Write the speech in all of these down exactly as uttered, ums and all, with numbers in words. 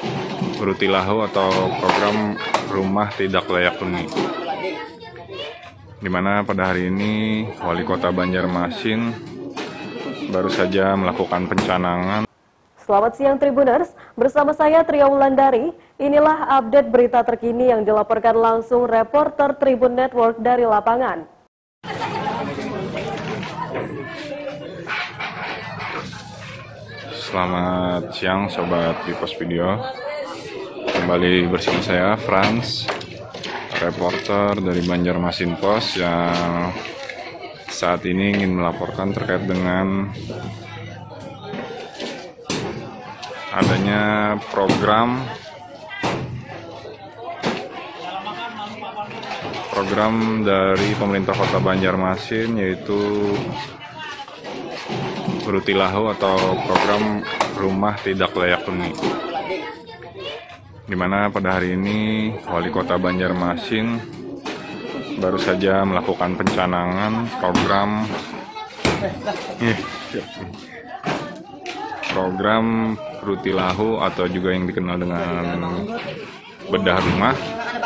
Rutilahu atau program rumah tidak layak huni, di mana pada hari ini Wali Kota Banjarmasin baru saja melakukan pencanangan. Selamat siang Tribuners, bersama saya Tria Wulandari. Inilah update berita terkini yang dilaporkan langsung reporter Tribun Network dari lapangan. Selamat siang Sobat Bipos Video. Kembali bersama saya Frans, reporter dari Banjarmasin Post yang saat ini ingin melaporkan terkait dengan adanya program program dari pemerintah Kota Banjarmasin, yaitu Rutilahu atau program rumah tidak layak huni, di mana pada hari ini Wali Kota Banjarmasin baru saja melakukan pencanangan program program Rutilahu atau juga yang dikenal dengan bedah rumah,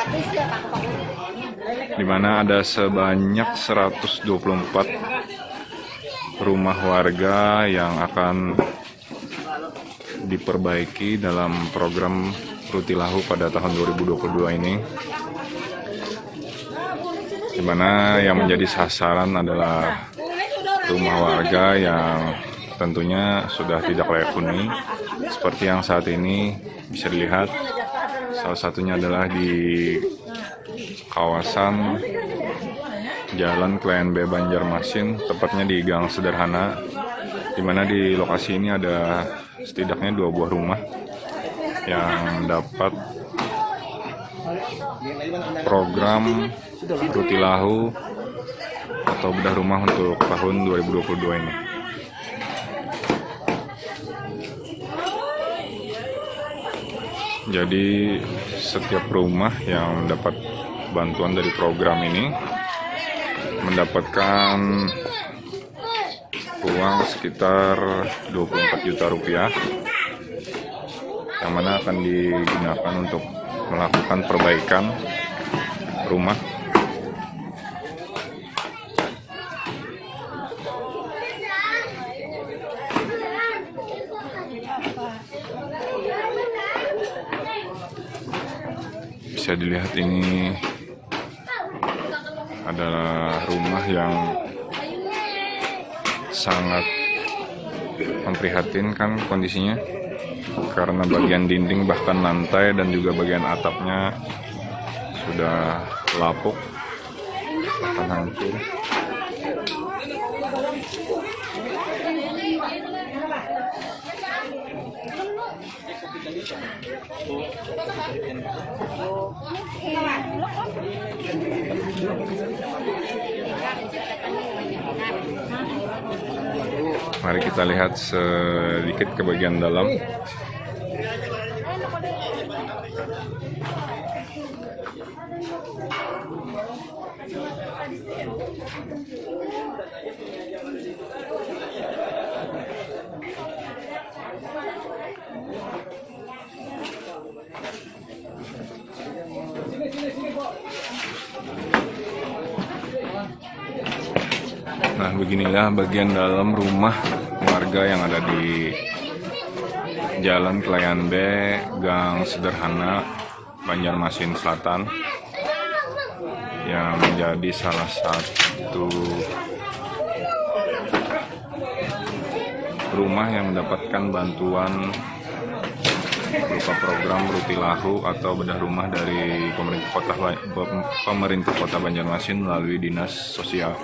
di mana ada sebanyak seratus dua puluh empat rumah warga yang akan diperbaiki dalam program Rutilahu pada tahun dua ribu dua puluh dua ini, di mana yang menjadi sasaran adalah rumah warga yang tentunya sudah tidak layak huni, seperti yang saat ini bisa dilihat. Salah satunya adalah di kawasan Jalan Klien B Banjarmasin, tepatnya di Gang Sederhana, di mana di lokasi ini ada setidaknya dua buah rumah yang dapat program Rutilahu atau bedah rumah untuk tahun dua ribu dua puluh dua ini. Jadi setiap rumah yang mendapat bantuan dari program ini mendapatkan uang sekitar dua puluh empat juta rupiah, yang mana akan digunakan untuk melakukan perbaikan rumah. Bisa dilihat ini adalah rumah yang sangat memprihatinkan kondisinya, karena bagian dinding bahkan lantai dan juga bagian atapnya sudah lapuk, bahkan hancur. Mari kita lihat sedikit ke bagian dalam. Nah, beginilah bagian dalam rumah warga yang ada di Jalan Klien B, Gang Sederhana, Banjarmasin Selatan, yang menjadi salah satu rumah yang mendapatkan bantuan berupa program Rutilahu atau bedah rumah dari pemerintah kota pemerintah Kota Banjarmasin melalui Dinas Sosial.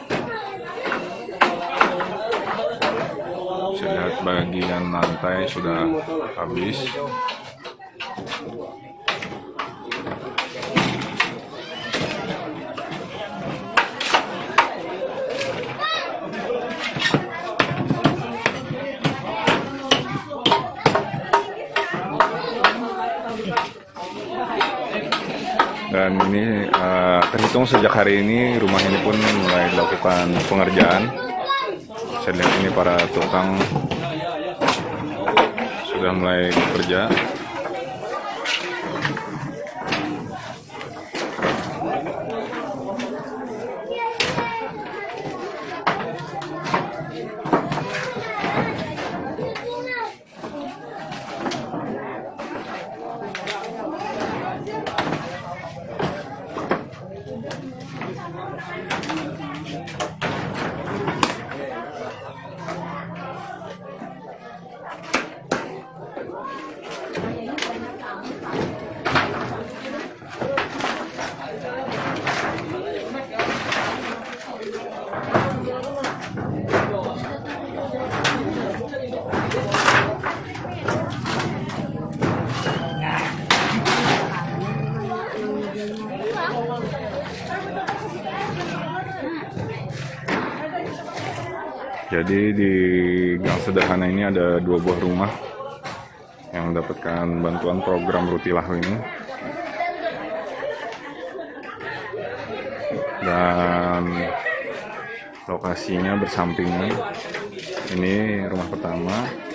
Bisa lihat bagian lantai sudah habis. Dan ini uh, terhitung sejak hari ini rumah ini pun mulai dilakukan pengerjaan. Saya lihat ini para tukang sudah mulai bekerja. Jadi di Gang Sederhana ini ada dua buah rumah yang mendapatkan bantuan program Rutilah ini. Dan lokasinya bersampingan. Ini rumah pertama,